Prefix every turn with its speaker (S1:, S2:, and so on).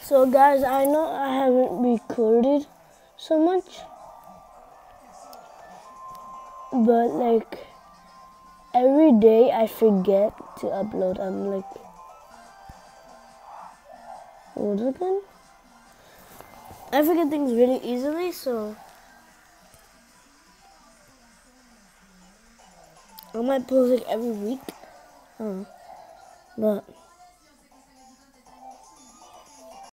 S1: So guys, I know I haven't recorded so much, but like every day I forget to upload. I'm like, what again? I forget things really easily, so I might post like every week. But